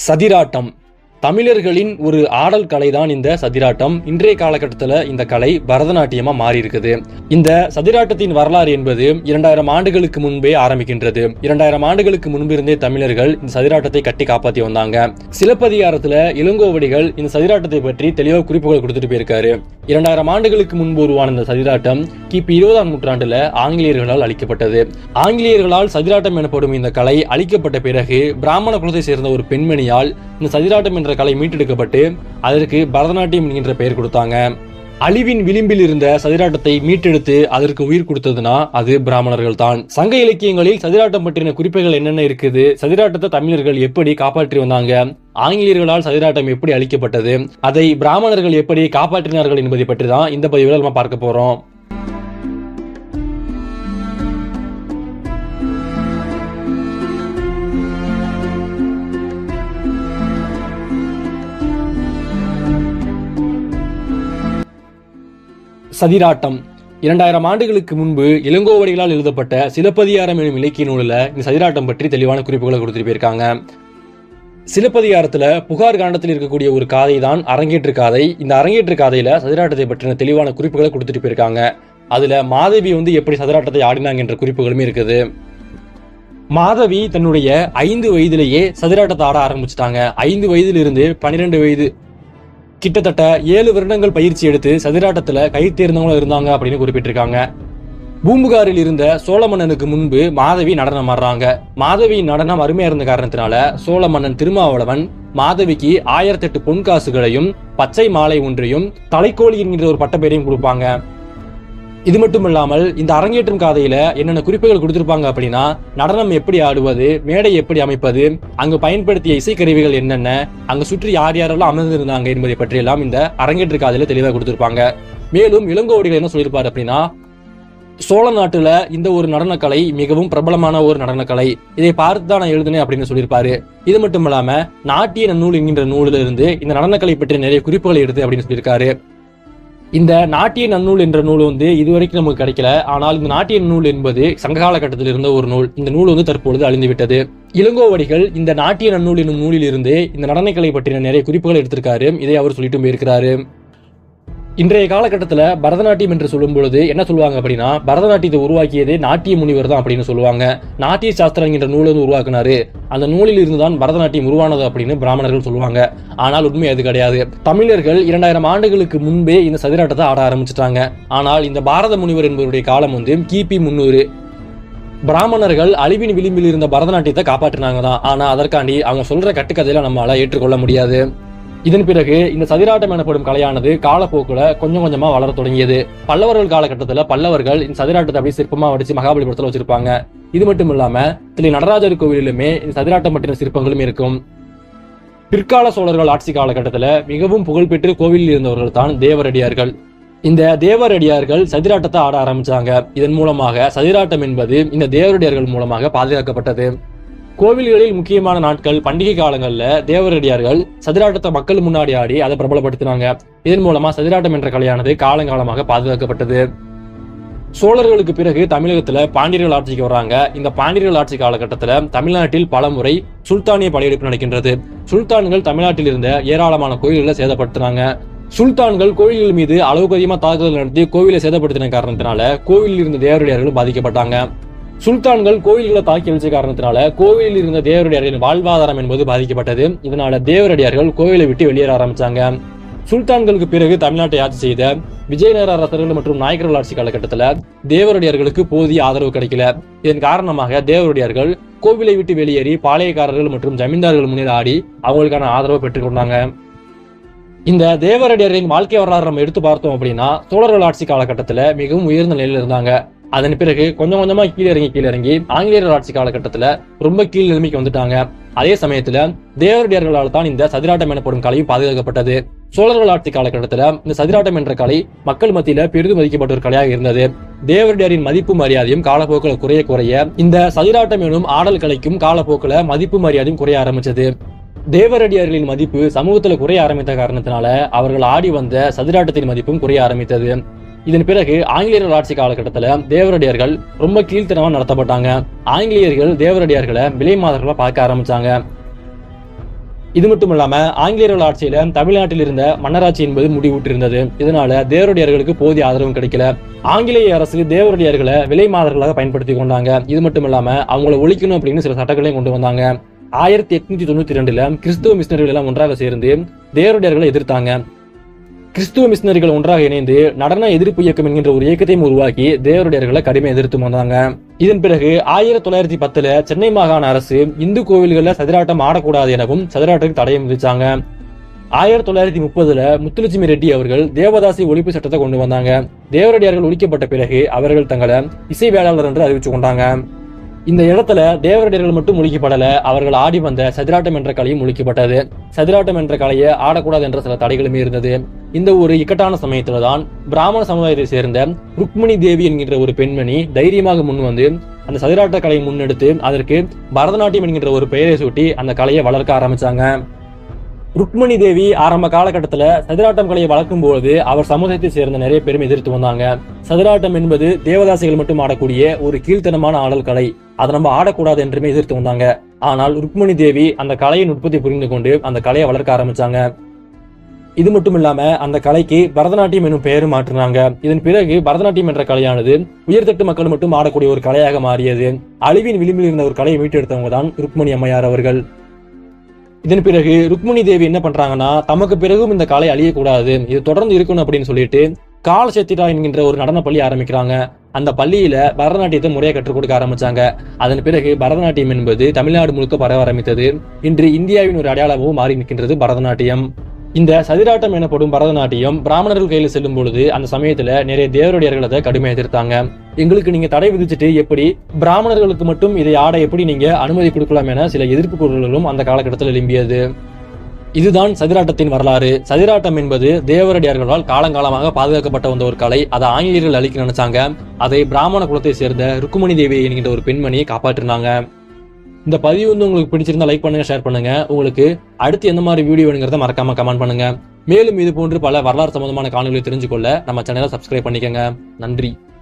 சதிராட்டம் தமிழர்களின் ஒரு ஆடல் கலை தான் இந்த சதிராட்டம். இன்றைய காலகட்டத்தில் இந்த கலை பரதநாட்டியமா மாறி இருக்குது. இந்த சதிராட்டத்தின் வரலாறு என்பது 2000 ஆண்டுகளுக்கு முன்பே ஆரம்பிக்கின்றது. 2000 ஆண்டுகளுக்கு முன்பிருந்தே தமிழர்கள் இந்த சதிராட்டத்தை கட்டி காப்பாற்றி வந்தாங்க. சிலப்பதிகாரத்துல இளங்கோவடிகள் இந்த சதிராட்டத்தை பற்றி தெளிவாக குறிப்புகள் கொடுத்துட்டு போயிருக்காரு. 2000 ஆண்டுகளுக்கு முன்பு உருவான இந்த சதிராட்டம் கிபி 20ஆம் நூற்றாண்டுல ஆங்கிலேயர்களால் அளிக்கப்பட்டது. ஆங்கிலேயர்களால் சதிராட்டம் எனப்படும் இந்த கலை அளிக்கப்பட்ட பிறகு பிராமண குலத்தை சேர்ந்த ஒரு பெண்மணியால் இந்த சதிராட்டம் என்ற கலை மீட்டெடுக்கப்பட்டு அதற்கு பரதநாட்டியம் என்கின்ற பெயர் கொடுத்தாங்க. அழிவின் விளிம்பில் இருந்த சதிராட்டத்தை மீட்டெடுத்து அதற்கு உயிர் கொடுத்ததுன்னா அது பிராமணர்கள் தான். சங்க இலக்கியங்களில் சதிராட்டம் பற்றின குறிப்புகள் என்னென்ன இருக்குது, சதிராட்டத்தை தமிழர்கள் எப்படி காப்பாற்றி வந்தாங்க, ஆங்கிலேயர்களால் சதிராட்டம் எப்படி அளிக்கப்பட்டது, அதை பிராமணர்கள் எப்படி காப்பாற்றினார்கள் என்பதை பற்றி தான் இந்த பதிவில் நம்ம பார்க்க போறோம். சதிராட்டம் 2000 ஆண்டுகளுக்கு முன்பு இளங்கோவடிகளால் எழுதப்பட்ட சிலப்பதிகாரம் எனும் இலக்கிய நூலில் இந்த சதிராட்டம் பற்றி தெளிவான குறிப்புகளை கொடுத்துட்டு போயிருக்காங்க. சிலப்பதிகாரத்துல புகார் காண்டத்தில் இருக்கக்கூடிய ஒரு காதை தான் அரங்கேற்று காதை. இந்த அரங்கேற்று காதையில சதிராட்டத்தை பற்றின தெளிவான குறிப்புகளை கொடுத்துட்டு போயிருக்காங்க. அதுல மாதவி எப்படி சதிராட்டத்தை ஆடினாங்க என்ற குறிப்புகளுமே இருக்குது. மாதவி தன்னுடைய 5 வயதிலேயே சதிராட்டத்தை ஆட ஆரம்பிச்சுட்டாங்க. 5 வயதிலிருந்து 12 வயது கிட்டத்தட்ட 7 வருடங்கள் பயிற்சி எடுத்து சதிராட்டத்துல கை தேர்ந்தவங்களும் இருந்தாங்க அப்படின்னு குறிப்பிட்டிருக்காங்க. பூம்புகாரில் இருந்த சோழ மன்னனுக்கு முன்பு மாதவி நடனம் ஆடுறாங்க. மாதவியின் நடனம் அருமையா இருந்த காரணத்தினால சோழ மன்னன் திருமாவளவன் மாதவிக்கு 1008 பொன்காசுகளையும் பச்சை மாலை ஒன்றையும் தலைக்கோழி என்கிற ஒரு பட்டப்பெயரையும் கொடுப்பாங்க. இது மட்டும் இல்லாமல் இந்த அரங்கேற்றும் காதையில என்னென்ன குறிப்புகள் கொடுத்திருப்பாங்க அப்படின்னா, நடனம் எப்படி ஆடுவது, மேடை எப்படி அமைப்பது, அங்கு பயன்படுத்திய இசைக்கருவிகள் என்னென்ன, அங்கு சுற்றி யார் யாரெல்லாம் அமர்ந்திருந்தாங்க என்பதை பற்றியெல்லாம் இந்த அரங்கேற்று காதையில தெளிவாக கொடுத்திருப்பாங்க. மேலும் இளங்கோவடிகள் என்ன சொல்லியிருப்பாரு அப்படின்னா, சோழ நாட்டுல இந்த ஒரு நடனக்கலை மிகவும் பிரபலமான ஒரு நடனக்கலை, இதை பார்த்து தான் நான் எழுதுனேன் அப்படின்னு சொல்லியிருப்பாரு. இது மட்டும் இல்லாம நாட்டிய நன்னூல் என்கின்ற நூலில் இருந்து இந்த நடனக்கலை பற்றி நிறைய குறிப்புகளை எடுத்து அப்படின்னு சொல்லியிருக்காரு. இந்த நாட்டிய நன்னூல் என்ற நூல் இதுவரைக்கும் நமக்கு கிடைக்கல. ஆனால் இந்த நாட்டிய நூல் என்பது சங்ககால கட்டத்தில் இருந்த ஒரு நூல். இந்த நூல் தற்பொழுது அழிந்துவிட்டது. இளங்கோவடிகள் இந்த நாட்டிய நன்னூல் என்னும் நூலில் இருந்து இந்த நடனக்கலை பற்றின நிறைய குறிப்புகள் எடுத்திருக்காரு. இதை அவர் சொல்லிட்டு போயிருக்கிறாரு. இன்றைய காலகட்டத்தில் பரதநாட்டியம் என்று சொல்லும் பொழுது என்ன சொல்லுவாங்க அப்படின்னா, பரதநாட்டியத்தை உருவாக்கியது நாட்டிய முனிவர் தான் அப்படின்னு சொல்லுவாங்க. நாட்டிய சாஸ்திரம் என்ற நூலை உருவாக்குனாரு, அந்த நூலில் இருந்துதான் பரதநாட்டியம் உருவானது அப்படின்னு பிராமணர்கள் சொல்லுவாங்க. ஆனால் உண்மை அது கிடையாது. தமிழர்கள் 2000 ஆண்டுகளுக்கு முன்பே இந்த சதிராட்டத்தை ஆட ஆரம்பிச்சுட்டாங்க. ஆனால் இந்த பாரத முனிவர் என்பவருடைய காலம் கிபி 300. பிராமணர்கள் அழிவின் விளிம்பில் இருந்த பரதநாட்டியத்தை காப்பாற்றினாங்க தான். ஆனா அதற்காண்டி அவங்க சொல்ற கட்டுக்கதையில நம்மளால ஏற்றுக்கொள்ள முடியாது. இதன் பிறகு இந்த சதிராட்டம் எனப்படும் கலையானது காலப்போக்குல கொஞ்சம் கொஞ்சமா வளர தொடங்கியது. பல்லவர்கள் காலகட்டத்துல பல்லவர்கள் இந்த சதிராட்டத்தை அப்படியே சிற்பமா வடிச்சு மகாபலிபுரத்துல வச்சிருப்பாங்க. இது மட்டும் இல்லாம திரு நடராஜர் கோவிலிலுமே இந்த சதிராட்டம் பற்றின சிற்பங்களும் இருக்கும். பிற்கால சோழர்கள் ஆட்சி காலகட்டத்துல மிகவும் புகழ்பெற்று கோவிலில் இருந்தவர்கள் தான் தேவரடியார்கள். இந்த தேவரடியார்கள் சதிராட்டத்தை ஆட ஆரம்பிச்சாங்க. இதன் மூலமாக சதிராட்டம் என்பது இந்த தேவரடியார்கள் மூலமாக பாதுகாக்கப்பட்டது. கோவில்களில் முக்கியமான நாட்கள், பண்டிகை காலங்கள்ல தேவரடியார்கள் சதிராட்டத்தை மக்கள் முன்னாடி ஆடி அதை பிரபலப்படுத்தினாங்க. இதன் மூலமா சதிராட்டம் என்ற கலையானது காலங்காலமாக பாதுகாக்கப்பட்டது. சோழர்களுக்கு பிறகு தமிழகத்துல பாண்டியர்கள் ஆட்சிக்கு வர்றாங்க. இந்த பாண்டியர்கள் ஆட்சி காலகட்டத்துல தமிழ்நாட்டில் பல முறை சுல்தானிய படையெடுப்பு நடக்கின்றது. சுல்தான்கள் தமிழ்நாட்டில் இருந்த ஏராளமான கோயில்களை சேதப்படுத்தினாங்க. சுல்தான்கள் கோயில்கள் மீது அளவுக்கு அதிகமா தாக்குதல் நடத்தி கோவிலை சேதப்படுத்தின காரணத்தினால கோவிலில் இருந்த தேவரடியார்களும் பாதிக்கப்பட்டாங்க. சுல்தான்கள் கோயில்களை தாக்கி அழிச்ச காரணத்தினால கோவிலில் இருந்த தேவரடியார்களின் வாழ்வாதாரம் என்பது பாதிக்கப்பட்டது. இதனால தேவரடியார்கள் கோவிலை விட்டு வெளியேற ஆரம்பிச்சாங்க. சுல்தான்களுக்கு பிறகு தமிழ்நாட்டை ஆட்சி செய்த விஜயநகர அரசர்கள் மற்றும் நாயக்கர்கள் ஆட்சி காலகட்டத்துல தேவரடியார்களுக்கு போதிய ஆதரவு கிடைக்கல. இதன் காரணமாக தேவரடியார்கள் கோவிலை விட்டு வெளியேறி பாளையக்காரர்கள் மற்றும் ஜமீன்தார்கள் முன்னிலை ஆடி அவங்களுக்கான ஆதரவை பெற்றுக் கொண்டாங்க. இந்த தேவரடியாரின் வாழ்க்கை வரலாறு நம்ம எடுத்து பார்த்தோம் அப்படின்னா, சோழர்கள் ஆட்சி காலகட்டத்துல மிகவும் உயர்ந்த நிலையில இருந்தாங்க. அதன் பிறகு கொஞ்சம் கொஞ்சமா கீழே இறங்கி ஆங்கிலேயர் ஆட்சி காலகட்டத்துல ரொம்ப கீழ் நிலைமைக்கு வந்துட்டாங்க. அதே சமயத்துல தேவரடியார்களால் தான் இந்த சதிராட்டம் எனப்படும் கலையும் பாதுகாக்கப்பட்டது. சோழர்கள் ஆட்சி காலகட்டத்துல இந்த சதிராட்டம் என்ற கலை மக்கள் மத்தியில பெரிதும் மதிக்கப்பட்ட ஒரு கலையாக இருந்தது. தேவரடியாரின் மதிப்பு மரியாதையும் காலப்போக்கில் குறைய இந்த சதிராட்டம் எனும் ஆடல் கலைக்கும் காலப்போக்கில் மதிப்பு மரியாதையும் குறைய ஆரம்பிச்சது. தேவரடியார்களின் மதிப்பு சமூகத்துல குறைய ஆரம்பித்த காரணத்தினால அவர்கள் ஆடி வந்த சதிராட்டத்தின் மதிப்பும் குறைய ஆரம்பித்தது. இதன் பிறகு ஆங்கிலேயர்கள் ஆட்சி காலகட்டத்துல தேவரடியார்கள் ரொம்ப கீழ்த்தனமா நடத்தப்பட்டாங்க. ஆங்கிலேயர்கள் தேவரடியார்களை விலை மாதர்களா பார்க்க ஆரம்பிச்சாங்க. இது மட்டும் இல்லாம ஆங்கிலேயர்கள் ஆட்சியில தமிழ்நாட்டில் இருந்த மன்னராட்சி என்பது முடிவுற்றிருந்தது. இதனால தேவரடியார்களுக்கு போதிய ஆதரவும் கிடைக்கல. ஆங்கிலேய அரசு தேவரடியார்களை விலை மாதர்களாக பயன்படுத்தி கொண்டாங்க. இது மட்டும் இல்லாம அவங்களை ஒழிக்கணும் அப்படின்னு சில சட்டங்களையும் கொண்டு வந்தாங்க. 1892 கிறிஸ்துவ மிஷினரிகள் எல்லாம் ஒன்றாக சேர்ந்து தேவரடியார்களை எதிர்த்தாங்க. கிறிஸ்துவ மிஷினரிகள் ஒன்றாக இணைந்து நடன எதிர்ப்பு இயக்கம் என்கின்ற ஒரு இயக்கத்தையும் உருவாக்கி தேவரடியார்களை கடுமையாக எதிர்த்து வந்தாங்க. இதன் பிறகு 1910 சென்னை மாகாண அரசு இந்து கோவில்களில் சதிராட்டம் ஆடக்கூடாது எனவும் சதிராட்டத்துக்கு தடையும் விதிச்சாங்க. 1930 முத்துலட்சுமி ரெட்டி அவர்கள் தேவதாசி ஒழிப்பு சட்டத்தை கொண்டு வந்தாங்க. தேவரடியார்கள் ஒழிக்கப்பட்ட பிறகு அவர்கள் தங்களை இசை வேளாளர் என்று அறிவிச்சு கொண்டாங்க. இந்த இடத்துல தேவரடியார்கள் மட்டும் ஒழிக்கப்படல, அவர்கள் ஆடி வந்த சதிராட்டம் என்ற கலையும் ஒழிக்கப்பட்டது. சதிராட்டம் என்ற கலையை ஆடக்கூடாது என்ற சில தடைகளுமே இருந்தது. இந்த ஒரு இக்கட்டான சமயத்துலதான் பிராமண சமுதாயத்தை சேர்ந்த ருக்மிணி தேவி என்கின்ற ஒரு பெண்மணி தைரியமாக முன் வந்து அந்த சதிராட்ட கலையை முன்னெடுத்து அதற்கு பரதநாட்டியம் என்கின்ற ஒரு பெயரை சூட்டி அந்த கலையை வளர்க்க ஆரம்பிச்சாங்க. ருக்மிணி தேவி ஆரம்ப காலகட்டத்தில் சதிராட்டம் கலையை வளர்க்கும் போது அவர் சமுதாயத்தை சேர்ந்த நிறைய பேரும் எதிர்த்து வந்தாங்க. சதிராட்டம் என்பது தேவதாசிகள் மட்டும் ஆடக்கூடிய ஒரு கீழ்த்தனமான ஆடல் கலை, அதை நம்ம ஆடக்கூடாது என்றுமே எதிர்த்து வந்தாங்க. ஆனால் ருக்மிணி தேவி அந்த கலையின் உற்பத்தி புரிந்து கொண்டு அந்த கலையை வளர்க்க ஆரம்பிச்சாங்க. இது மட்டும் இல்லாம அந்த கலைக்கு பரதநாட்டியம் என்னும் பெயரும் மாற்றினாங்க. இதன் பிறகு பரதநாட்டியம் என்ற கலையானது உயர்தட்டு மக்கள் மட்டும் ஆடக்கூடிய ஒரு கலையாக மாறியது. அழிவின் விளிம்பில் இருந்த ஒரு கலையை மீட்டெடுத்தவங்க தான் ருக்மிணி அம்மையார் அவர்கள். இதன் பிறகு ருக்மிணி தேவி என்ன பண்றாங்கன்னா, தமக்கு பிறகும் இந்த கலை அழியக்கூடாது, இது தொடர்ந்து இருக்கணும் அப்படின்னு சொல்லிட்டு காலசேத்திரா என்கின்ற ஒரு நடன பள்ளி ஆரம்பிக்கிறாங்க. அந்த பள்ளியில பரதநாட்டியத்தை முறையை கற்றுக் கொடுக்க ஆரம்பிச்சாங்க. அதன் பிறகு பரதநாட்டியம் என்பது தமிழ்நாடு முழுக்க பரவ ஆரம்பித்தது. இன்று இந்தியாவின் ஒரு அடையாளமும் மாறி நிற்கின்றது பரதநாட்டியம். இந்த சதிராட்டம் எனப்படும் பரதநாட்டியம் பிராமணர்கள் கையில் செல்லும் பொழுது அந்த சமயத்துல நிறைய தேவரடியார்கள் அதை கடுமையாக எதிர்த்தாங்க. எங்களுக்கு நீங்க தடை விதிச்சுட்டு எப்படி பிராமணர்களுக்கு மட்டும் இதை ஆட எப்படி நீங்க அனுமதி கொடுக்கலாம் என சில எதிர்ப்பு குரல்களும் அந்த காலகட்டத்தில் எழும்பியது. இதுதான் சதிராட்டத்தின் வரலாறு. சதிராட்டம் என்பது தேவரடியார்களால் காலங்காலமாக பாதுகாக்கப்பட்ட வந்த ஒரு கலை. அதை ஆங்கிலேயர்கள் அழிக்க நினைச்சாங்க. அதை பிராமண குலத்தை சேர்ந்த ருக்மிணி தேவி என்கின்ற ஒரு பெண்மணி காப்பாற்றினாங்க. இந்த பதிவு வந்து உங்களுக்கு பிடிச்சிருந்தா லைக் பண்ணுங்க, ஷேர் பண்ணுங்க. உங்களுக்கு அடுத்து எந்த மாதிரி வீடியோ வேணுங்கிறத மறக்காம கமெண்ட் பண்ணுங்க. மேலும் இது போன்று பல வரலாறு சம்பந்தமான காணொலிகளை தெரிஞ்சுக்கொள்ள நம்ம சேனலை சப்ஸ்கிரைப் பண்ணிக்கங்க. நன்றி.